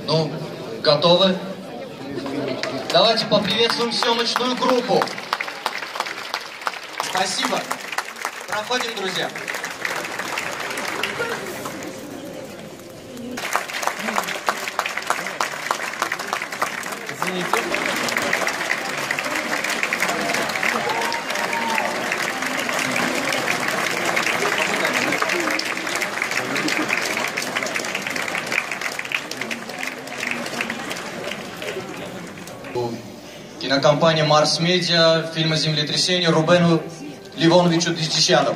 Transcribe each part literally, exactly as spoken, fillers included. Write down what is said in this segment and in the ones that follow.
Ну, готовы? Давайте поприветствуем съемочную группу. Спасибо. Проходим, друзья. Извините. Кинокомпания Марс Медиа, фильма «Землетрясение» Рубену Ливоновичу Десятищанову.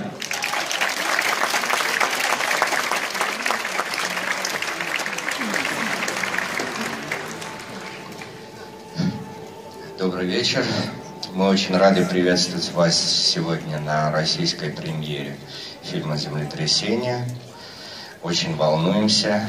Добрый вечер. Мы очень рады приветствовать вас сегодня на российской премьере фильма «Землетрясение». Очень волнуемся.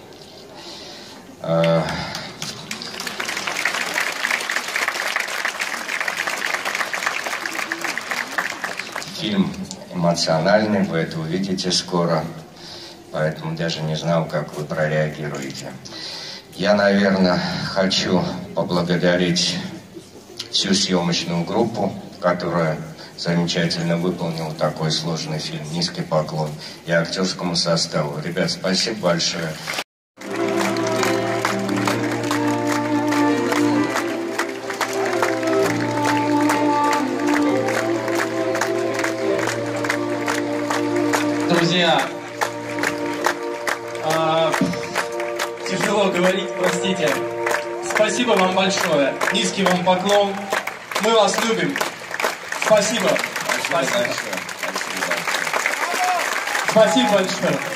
Фильм эмоциональный, вы это увидите скоро, поэтому даже не знал, как вы прореагируете. Я, наверное, хочу поблагодарить всю съемочную группу, которая замечательно выполнила такой сложный фильм. Низкий поклон. И актерскому составу. Ребят, спасибо большое. Друзья, э, тяжело говорить, простите. Спасибо вам большое. Низкий вам поклон. Мы вас любим. Спасибо. Спасибо большое. Спасибо большое.